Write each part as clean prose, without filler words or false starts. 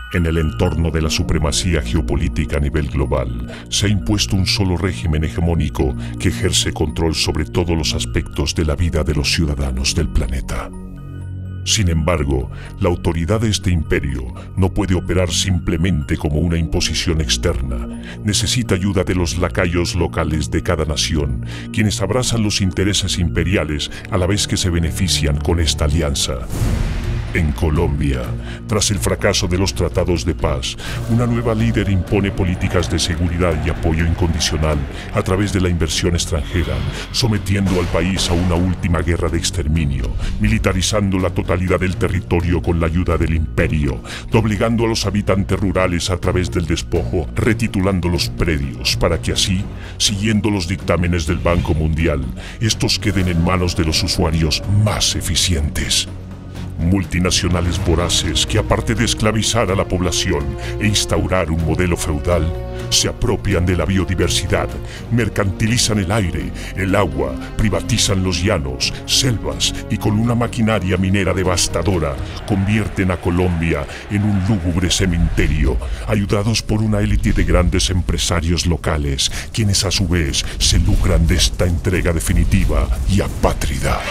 En el entorno de la supremacía geopolítica a nivel global, se ha impuesto un solo régimen hegemónico que ejerce control sobre todos los aspectos de la vida de los ciudadanos del planeta. Sin embargo, la autoridad de este imperio no puede operar simplemente como una imposición externa. Necesita ayuda de los lacayos locales de cada nación, quienes abrazan los intereses imperiales a la vez que se benefician con esta alianza. En Colombia, tras el fracaso de los tratados de paz, una nueva líder impone políticas de seguridad y apoyo incondicional a través de la inversión extranjera, sometiendo al país a una última guerra de exterminio, militarizando la totalidad del territorio con la ayuda del imperio, doblegando a los habitantes rurales a través del despojo, retitulando los predios para que así, siguiendo los dictámenes del Banco Mundial, estos queden en manos de los usuarios más eficientes. Multinacionales voraces que, aparte de esclavizar a la población e instaurar un modelo feudal, se apropian de la biodiversidad, mercantilizan el aire, el agua, privatizan los llanos, selvas y con una maquinaria minera devastadora convierten a Colombia en un lúgubre cementerio, ayudados por una élite de grandes empresarios locales, quienes a su vez se lucran de esta entrega definitiva y apátrida.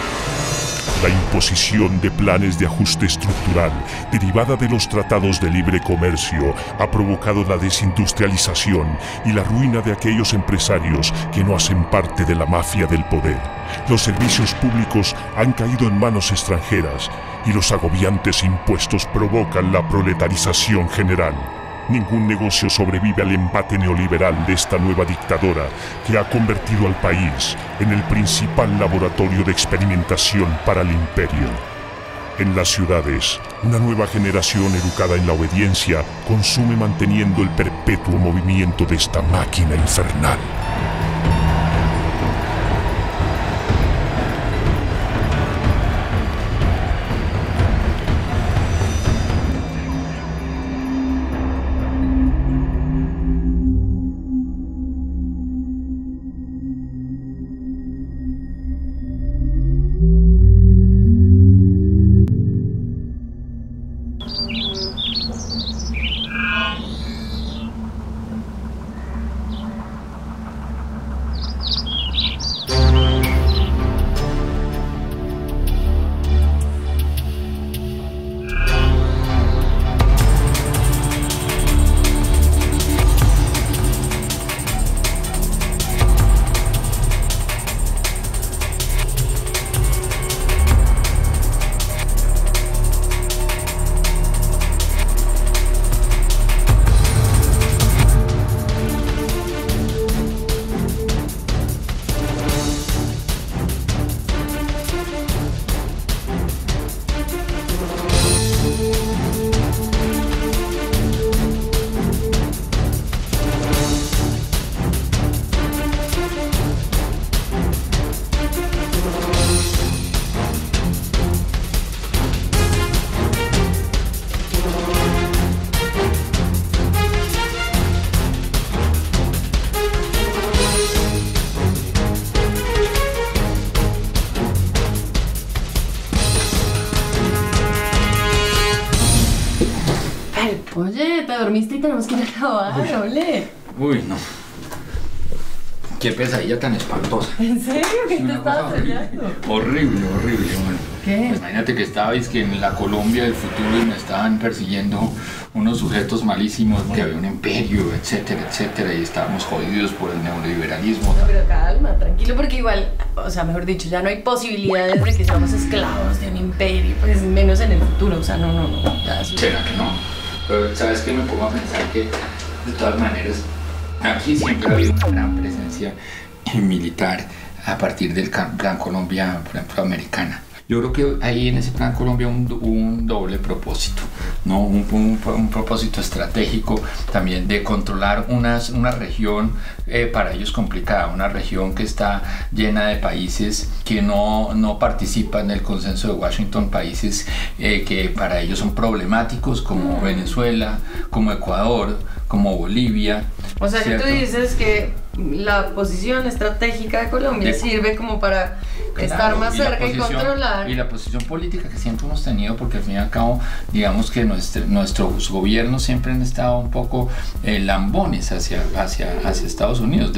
La imposición de planes de ajuste estructural derivada de los tratados de libre comercio ha provocado la desindustrialización y la ruina de aquellos empresarios que no hacen parte de la mafia del poder. Los servicios públicos han caído en manos extranjeras y los agobiantes impuestos provocan la proletarización general. Ningún negocio sobrevive al embate neoliberal de esta nueva dictadora que ha convertido al país en el principal laboratorio de experimentación para el imperio. En las ciudades, una nueva generación educada en la obediencia consume manteniendo el perpetuo movimiento de esta máquina infernal. Oye, te dormiste y tenemos que ir a grabar, ole. Uy, no. Qué pesadilla tan espantosa. ¿En serio? ¿Qué te estabas soñando? Horrible, horrible. Bueno, ¿qué? Pues imagínate que estabais que en la Colombia del futuro y me estaban persiguiendo unos sujetos malísimos, que había un imperio, etcétera, etcétera, y estábamos jodidos por el neoliberalismo. No, pero calma, tranquilo, porque igual, o sea, mejor dicho, ya no hay posibilidades de que seamos esclavos de un imperio, pues menos en el futuro, o sea, no, ya eso. ¿Será que no? Pero ¿sabes qué? Me pongo a pensar que, de todas maneras, aquí siempre ha habido una gran presencia militar a partir del Plan Colombia, por ejemplo, americana. Yo creo que ahí en ese Plan Colombia un doble propósito, ¿no? Un propósito estratégico también de controlar una región para ellos complicada, una región que está llena de países que no participan del consenso de Washington, países que para ellos son problemáticos como Venezuela, como Ecuador, como Bolivia. O sea, ¿cierto? Que tú dices que la posición estratégica de Colombia sirve como para estar más cerca y controlar. Y la posición política que siempre hemos tenido, porque al fin y al cabo, digamos que nuestros gobiernos siempre han estado un poco lambones hacia Estados Unidos,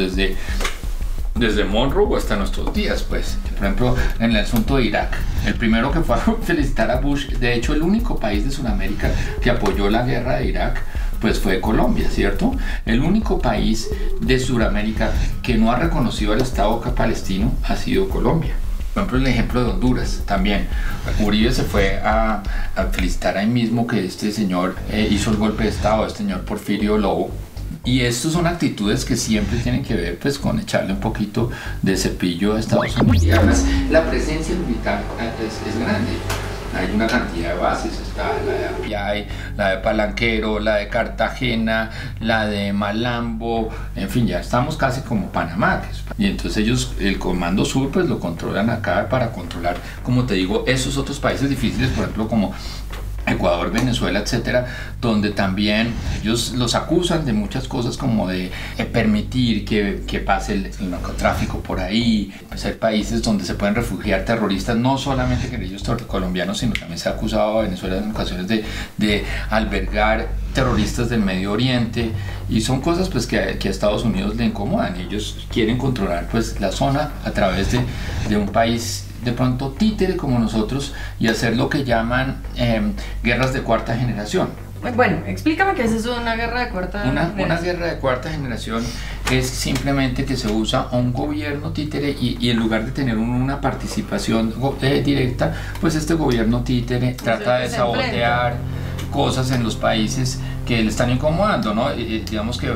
desde Monroe hasta nuestros días, pues. Por ejemplo, en el asunto de Irak, el primero que fue a felicitar a Bush, de hecho el único país de Sudamérica que apoyó la guerra de Irak, pues fue Colombia, ¿cierto? El único país de Sudamérica que no ha reconocido al Estado palestino ha sido Colombia. Por ejemplo, el ejemplo de Honduras también. Uribe se fue a felicitar ahí mismo que este señor hizo el golpe de Estado, este señor Porfirio Lobo. Y estas son actitudes que siempre tienen que ver pues con echarle un poquito de cepillo a Estados Unidos. Y además la presencia militar es grande. Hay una cantidad de bases, está la de Apiay, la de Palanquero, la de Cartagena, la de Malambo, en fin, ya estamos casi como Panamá. Y entonces ellos, el Comando Sur, pues lo controlan acá para controlar, como te digo, esos otros países difíciles, por ejemplo, como Ecuador, Venezuela, etcétera, donde también ellos los acusan de muchas cosas como de permitir que pase el narcotráfico por ahí, ser países donde se pueden refugiar terroristas, no solamente guerrilleros colombianos, sino también se ha acusado a Venezuela en ocasiones de albergar terroristas del Medio Oriente, y son cosas pues que a Estados Unidos le incomodan. Ellos quieren controlar pues la zona a través de un país de pronto títere como nosotros y hacer lo que llaman guerras de cuarta generación. Bueno, explícame qué es eso de una guerra de cuarta generación. Una guerra de cuarta generación es simplemente que se usa a un gobierno títere y en lugar de tener una participación directa, pues este gobierno títere trata de sabotear cosas en los países que le están incomodando, ¿no? Digamos que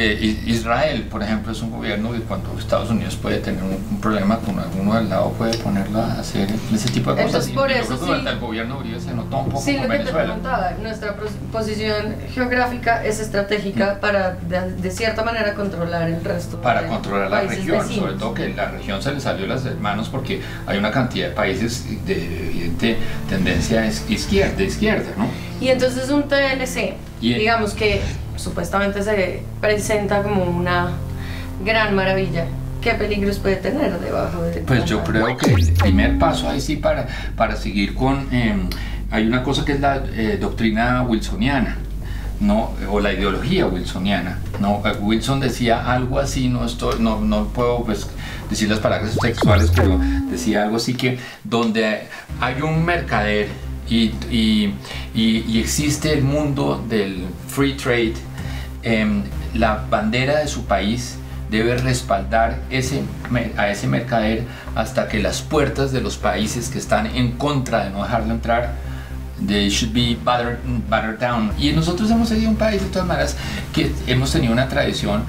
Israel, por ejemplo, es un gobierno que cuando Estados Unidos puede tener un problema con alguno del lado, puede ponerlo a hacer ese tipo de cosas. Entonces, por eso yo creo que durante el gobierno de Uribe se notó un poco sí, con lo que Venezuela. te preguntaba, nuestra posición geográfica es estratégica para, de cierta manera, controlar el resto. Para controlar la región, vecinos. sobre todo que la región se le salió de las manos porque hay una cantidad de países de evidente tendencia izquierda, ¿no? Y entonces un TLC, digamos que supuestamente se presenta como una gran maravilla. ¿Qué peligros puede tener debajo de? Pues yo creo que el primer paso ahí sí para seguir con... hay una cosa que es la doctrina wilsoniana, ¿no? O la ideología wilsoniana, ¿no? Wilson decía algo así, no puedo pues decir las palabras textuales, pero decía algo así que donde hay un mercader y existe el mundo del free trade, la bandera de su país debe respaldar a ese mercader hasta que las puertas de los países que están en contra de no dejarlo entrar, they should be battered down. Y nosotros hemos sido un país de todas maneras que hemos tenido una tradición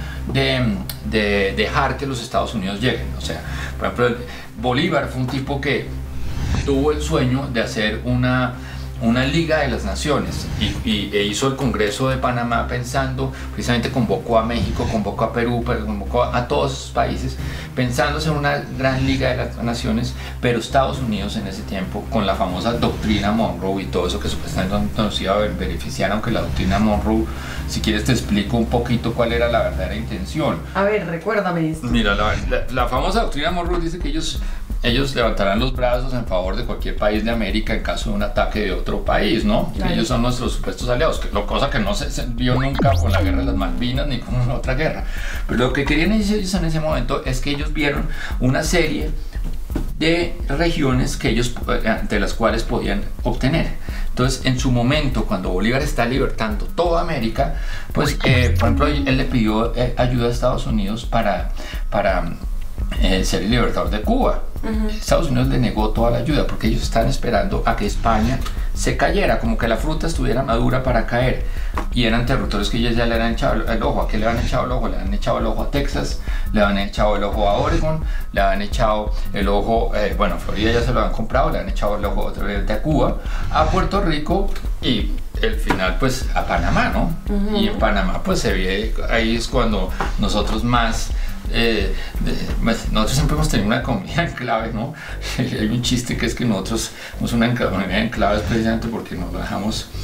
de dejar que los Estados Unidos lleguen. O sea, por ejemplo, Bolívar fue un tipo que tuvo el sueño de hacer una Liga de las Naciones e hizo el Congreso de Panamá pensando, precisamente convocó a México, convocó a Perú, convocó a todos esos países pensando en una gran Liga de las Naciones, pero Estados Unidos en ese tiempo, con la famosa doctrina Monroe y todo eso que supuestamente nos iba a beneficiar, aunque la doctrina Monroe, si quieres te explico un poquito cuál era la verdadera intención. A ver, recuérdame esto. Mira, la famosa doctrina Monroe dice que ellos levantarán los brazos en favor de cualquier país de América en caso de un ataque de otro país, ¿no? Claro. Ellos son nuestros supuestos aliados, cosa que no se vio nunca con la guerra de las Malvinas ni con otra guerra. Pero lo que querían ellos en ese momento es que ellos vieron una serie de regiones que de las cuales podían obtener. Entonces, en su momento, cuando Bolívar está libertando toda América, pues, por ejemplo, él le pidió ayuda a Estados Unidos para ser el libertador de Cuba. Estados Unidos le negó toda la ayuda porque ellos están esperando a que España se cayera, como que la fruta estuviera madura para caer, y eran territorios que ellos ya le han echado el ojo. ¿A qué le han echado el ojo? Le han echado el ojo a Texas, le han echado el ojo a Oregon, le han echado el ojo, bueno, Florida ya se lo han comprado, le han echado el ojo otra vez a Cuba, a Puerto Rico y el final pues a Panamá, ¿no? Y en Panamá pues se ve, ahí es cuando nosotros más nosotros siempre hemos tenido una economía en clave, ¿no? Hay un chiste que es que nosotros somos una economía en clave precisamente porque nos dejamos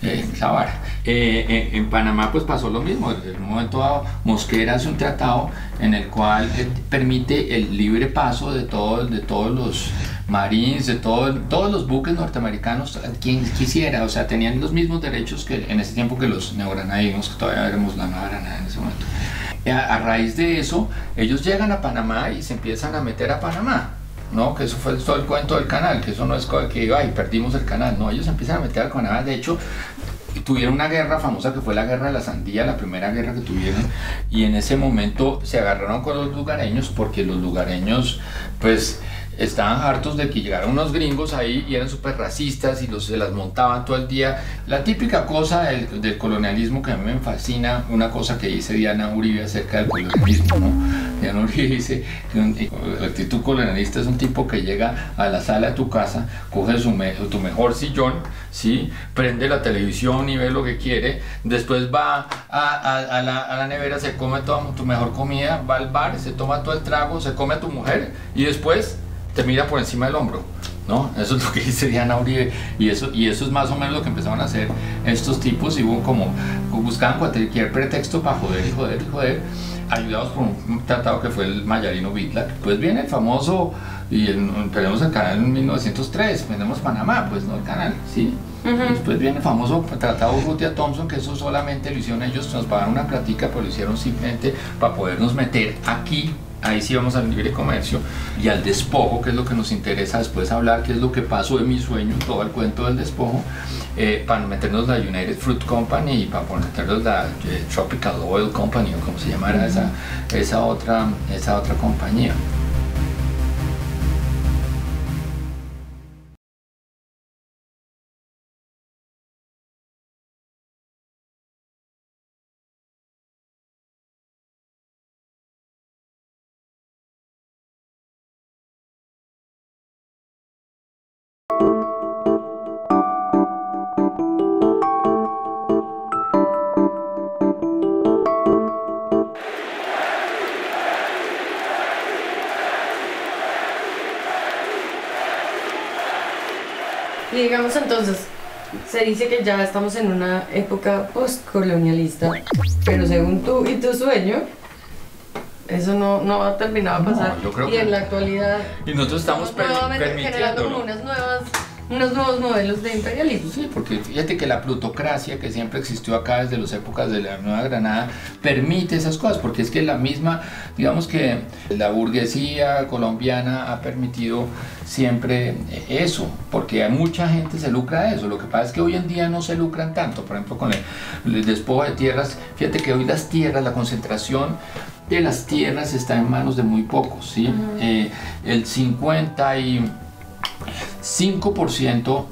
esa vara. En Panamá pues pasó lo mismo. En un momento dado Mosquera hace un tratado en el cual permite el libre paso de todos los marines, de todos los buques norteamericanos, quien quisiera, o sea, tenían los mismos derechos que en ese tiempo que los neogranadinos, que todavía éramos la Nueva Granada en ese momento. A raíz de eso, ellos llegan a Panamá y se empiezan a meter a Panamá. No, que eso fue todo el cuento del canal, que eso no es que ay, perdimos el canal, no, ellos empiezan a meter al canal. De hecho, tuvieron una guerra famosa que fue la guerra de la sandía, la primera guerra que tuvieron, y en ese momento se agarraron con los lugareños porque los lugareños pues estaban hartos de que llegaran unos gringos ahí y eran súper racistas y se las montaban todo el día. La típica cosa del colonialismo que a mí me fascina, una cosa que dice Diana Uribe acerca del colonialismo, ¿no? Diana Uribe dice que la actitud colonialista es un tipo que llega a la sala de tu casa, coge tu mejor sillón, ¿sí? Prende la televisión y ve lo que quiere, después va a la nevera, se come toda tu mejor comida, va al bar, se toma todo el trago, se come a tu mujer y después te mira por encima del hombro, ¿no? Eso es lo que dice Diana Uribe, y eso es más o menos lo que empezaron a hacer estos tipos, y buscaban cualquier pretexto para joder y joder y joder, ayudados por un tratado que fue el Mayarino-Bitlac. Pues viene el famoso, y tenemos el canal en 1903, tenemos Panamá, pues no el canal, ¿sí? Y después viene el famoso tratado Urrutia-Thompson, que eso solamente lo hicieron ellos, nos pagaron una platica, pero lo hicieron simplemente para podernos meter aquí. Ahí sí vamos al libre comercio y al despojo, que es lo que nos interesa después hablar, que es lo que pasó en mi sueño, todo el cuento del despojo, para meternos la United Fruit Company y para meternos la Tropical Oil Company, o como se llamara esa otra compañía. Y digamos entonces, se dice que ya estamos en una época postcolonialista, pero según tú y tu sueño, eso no ha terminado de pasar. No, yo creo y que en la actualidad, y nosotros estamos generando como unos nuevos modelos de imperialismo. Sí, porque fíjate que la plutocracia que siempre existió acá desde las épocas de la Nueva Granada permite esas cosas, porque es que la misma, digamos que la burguesía colombiana ha permitido siempre eso, porque mucha gente se lucra de eso. Lo que pasa es que hoy en día no se lucran tanto, por ejemplo con el despojo de tierras. Fíjate que hoy las tierras, la concentración de las tierras está en manos de muy pocos, ¿sí? El 55%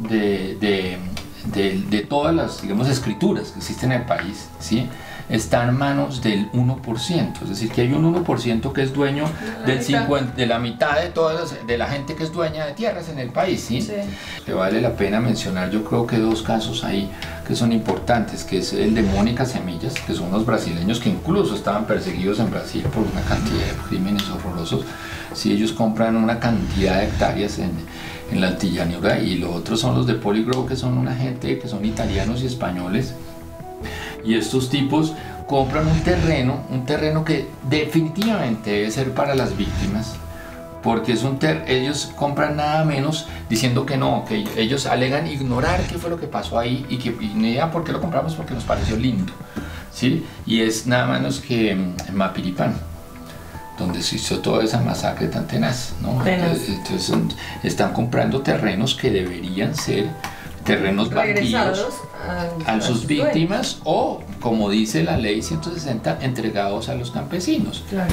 de todas las, digamos, escrituras que existen en el país, ¿sí?, está en manos del 1%, es decir, que hay un 1% que es dueño de la mitad de la gente que es dueña de tierras en el país, ¿sí? Sí. Que vale la pena mencionar, yo creo que dos casos ahí que son importantes, que es el de Mónica Semillas, que son unos brasileños que incluso estaban perseguidos en Brasil por una cantidad de crímenes horrorosos. Si ellos compran una cantidad de hectáreas en la Altillanura, y los otros son los de Polygrow, que son una gente que son italianos y españoles, y estos tipos compran un terreno que definitivamente debe ser para las víctimas, porque es ellos compran nada menos diciendo que no, que ellos alegan ignorar qué fue lo que pasó ahí y por qué lo compramos, porque nos pareció lindo, ¿sí? Y es nada menos que Mapiripán, donde se hizo toda esa masacre tan tenaz, ¿no? Entonces están comprando terrenos que deberían ser terrenos baldíos a sus víctimas, o, como dice la ley 160, entregados a los campesinos. Claro.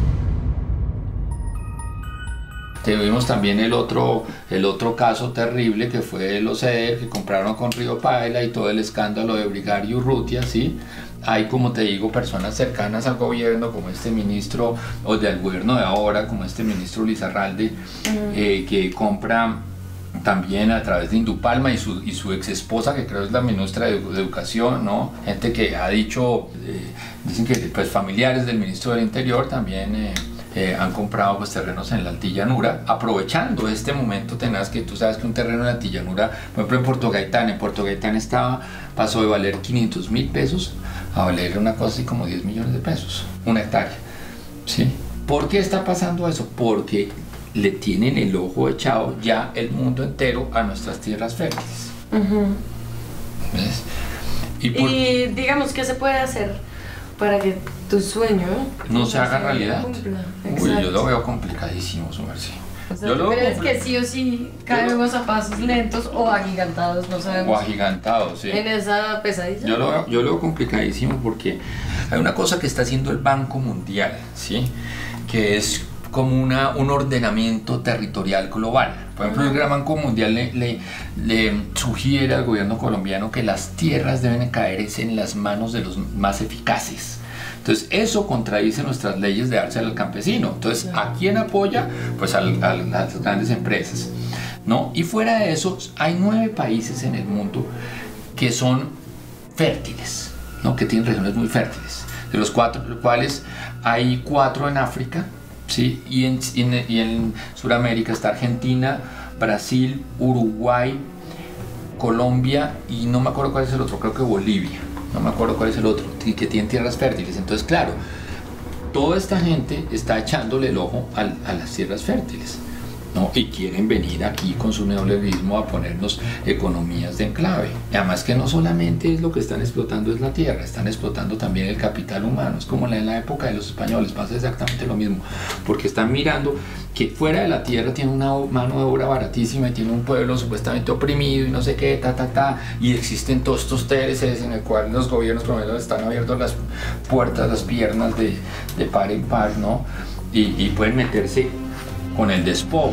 Tuvimos también el otro caso terrible, que fue los CEDER, que compraron con Río Paila, y todo el escándalo de Brigario Urrutia, ¿sí? Hay, como te digo, personas cercanas al gobierno, como este ministro, o del gobierno de ahora, como este ministro Lizarralde, que compra también a través de Indupalma, y su ex esposa, que creo es la ministra de Educación, ¿no? Gente que ha dicho, dicen que pues familiares del ministro del Interior también han comprado pues terrenos en la altillanura, aprovechando este momento tenaz que tú sabes que un terreno en la altillanura, por ejemplo en Puerto Gaitán pasó de valer 500.000 pesos a valer una cosa así como 10 millones de pesos, una hectárea, ¿sí? ¿Por qué está pasando eso? Porque le tienen el ojo echado ya el mundo entero a nuestras tierras fértiles. ¿Ves? Y digamos, ¿qué se puede hacer para que tu sueño no se haga realidad? Uy, yo lo veo complicadísimo, su merced. O sea, ¿tú crees que sí o sí caemos a pasos lentos o agigantados? No sabemos. O agigantados, sí. En esa pesadilla. Yo lo veo complicadísimo porque hay una cosa que está haciendo el Banco Mundial, ¿sí? Que es como un ordenamiento territorial global. Por ejemplo, el Gran Banco Mundial le sugiere al gobierno colombiano que las tierras deben caer en las manos de los más eficaces. Entonces, eso contradice nuestras leyes de dársela al campesino. Entonces, ¿a quién apoya? Pues a las grandes empresas, ¿no? Y fuera de eso, hay 9 países en el mundo que son fértiles, ¿no? Que tienen regiones muy fértiles, de los cuales hay 4 en África, ¿sí? Y en Sudamérica está Argentina, Brasil, Uruguay, Colombia y no me acuerdo cuál es el otro, creo que Bolivia, no me acuerdo cuál es el otro, que tienen tierras fértiles. Entonces, claro, toda esta gente está echándole el ojo a las tierras fértiles, ¿no? Y quieren venir aquí con su neoliberalismo a ponernos economías de enclave. Y además que no solamente es lo que están explotando es la tierra, están explotando también el capital humano. Es como en la época de los españoles, pasa exactamente lo mismo, porque están mirando que fuera de la tierra tiene una mano de obra baratísima y tiene un pueblo supuestamente oprimido y no sé qué, y existen todos estos TLCs en el cual los gobiernos promedio están abiertos las puertas, las piernas de par en par, ¿no? Y pueden meterse con el despojo.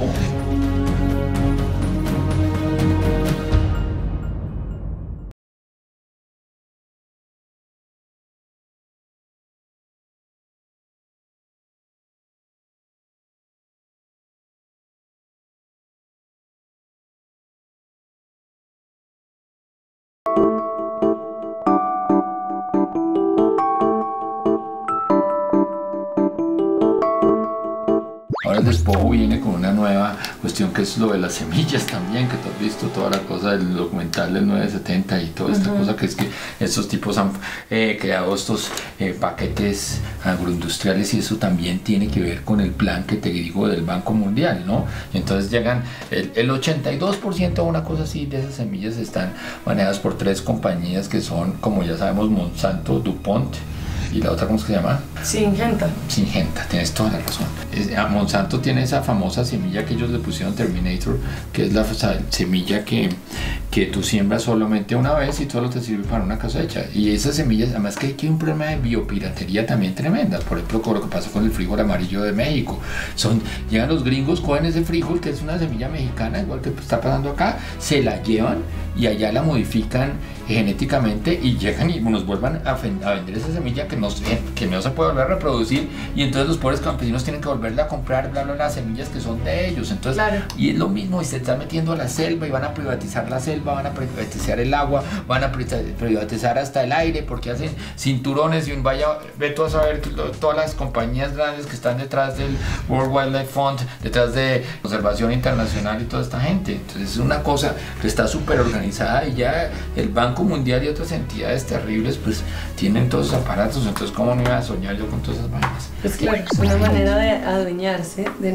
Ahora el despojo viene con una nueva cuestión que es lo de las semillas también, que tú has visto toda la cosa del documental del 970 y toda esta cosa, que es que estos tipos han creado estos paquetes agroindustriales y eso también tiene que ver con el plan que te digo del Banco Mundial, ¿no? Entonces llegan, el 82% o una cosa así de esas semillas están manejadas por 3 compañías que son, como ya sabemos, Monsanto, DuPont y la otra, ¿cómo es que se llama? Syngenta. Syngenta, tienes toda la razón. Monsanto tiene esa famosa semilla que ellos le pusieron Terminator, que es la semilla que tú siembras solamente una vez y solo te sirve para una cosecha. Y esas semillas, además que hay un problema de biopiratería también tremenda. Por ejemplo, con lo que pasó con el frijol amarillo de México. Llegan los gringos, cogen ese frijol, que es una semilla mexicana, igual que está pasando acá, se la llevan y allá la modifican genéticamente y llegan y nos vuelvan a vender esa semilla que no se puede volver a reproducir, y entonces los pobres campesinos tienen que volverla a comprar, las semillas que son de ellos. Entonces, claro. Y es lo mismo, y se están metiendo a la selva y van a privatizar la selva, van a privatizar el agua, van a privatizar hasta el aire, porque hacen cinturones y ve tú a saber todas las compañías grandes que están detrás del World Wildlife Fund, detrás de Conservación Internacional y toda esta gente. Entonces es una cosa que está súper organizada y ya el Banco Mundial y otras entidades terribles pues tienen todos esos aparatos. Entonces, ¿cómo no iba a soñar yo con todas esas vainas? Pues claro, es una manera de adueñarse de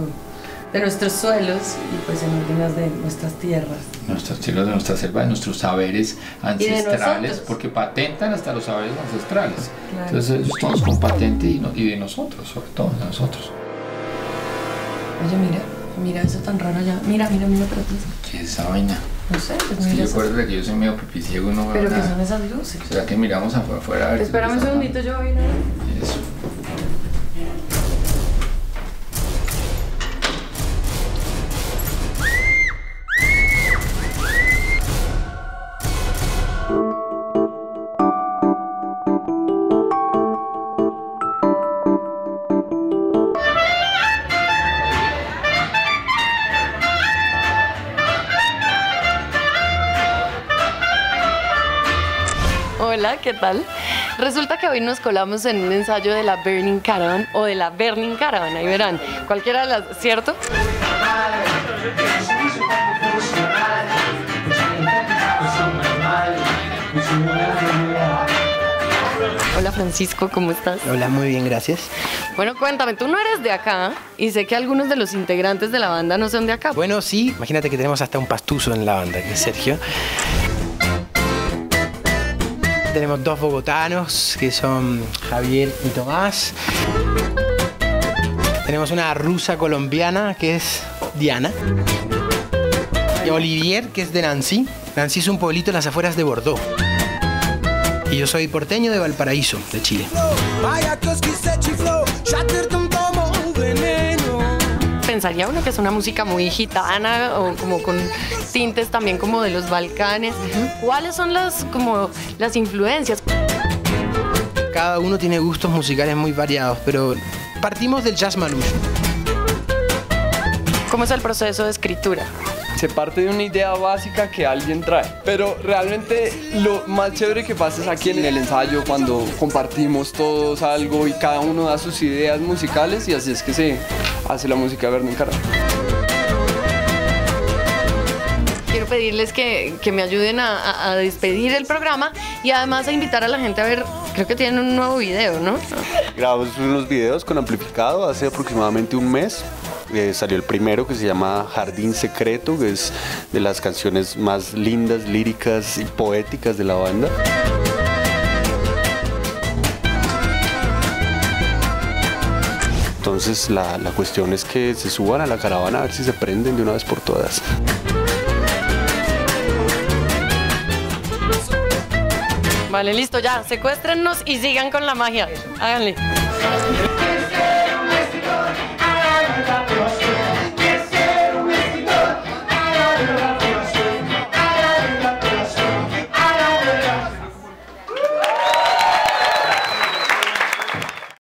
nuestros suelos y pues en últimas de nuestras tierras. Nuestras tierras, de nuestra selva, de nuestros saberes ancestrales, porque patentan hasta los saberes ancestrales. Claro. Entonces ellos todos con patente y de nosotros, sobre todo de nosotros. Oye, mira eso tan raro allá. Mira para atrás. ¿Qué es esa vaina? No sé, pues es que yo recuerdo que yo soy medio pipiciego y no veo nada. ¿Pero qué son esas luces? ¿Será que miramos afuera a ver? Espérame un segundito, yo voy a ir a ver. Eso. Hola, ¿qué tal? Resulta que hoy nos colamos en un ensayo de la Burning Caravan o de la Burning Caravan, ahí verán, cualquiera de las, ¿cierto? Hola Francisco, ¿cómo estás? Hola, muy bien, gracias. Bueno, cuéntame, tú no eres de acá y sé que algunos de los integrantes de la banda no son de acá. Bueno, sí, imagínate que tenemos hasta un pastuso en la banda, que es Sergio. Tenemos 2 bogotanos, que son Javier y Tomás. Tenemos una rusa colombiana, que es Diana. Y Olivier, que es de Nancy. Nancy es un pueblito en las afueras de Bordeaux. Y yo soy porteño de Valparaíso, de Chile. Pensaría uno que es una música muy gitana o como con tintes también como de los Balcanes. ¿Cuáles son las influencias? Cada uno tiene gustos musicales muy variados, pero partimos del jazz manouche. ¿Cómo es el proceso de escritura? Se parte de una idea básica que alguien trae, pero realmente lo más chévere que pasa es aquí en el ensayo, cuando compartimos todos algo y cada uno da sus ideas musicales, y así es que se hace la música de Burning Caravan. Quiero pedirles que me ayuden a despedir el programa y además a invitar a la gente a ver, creo que tienen un nuevo video, ¿no? Grabamos unos videos con amplificado hace aproximadamente un mes. Salió el primero, que se llama Jardín Secreto, que es de las canciones más lindas, líricas y poéticas de la banda. Entonces la cuestión es que se suban a la caravana a ver si se prenden de una vez por todas. Vale, listo, ya, secuéstrennos y sigan con la magia. Háganle.